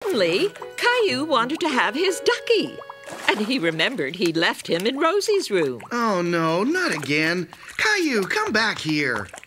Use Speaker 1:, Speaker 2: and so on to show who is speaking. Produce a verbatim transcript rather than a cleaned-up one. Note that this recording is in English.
Speaker 1: Suddenly, Caillou wanted to have his ducky. And he remembered he'd left him in Rosie's room.
Speaker 2: Oh, no, not again. Caillou, come back here.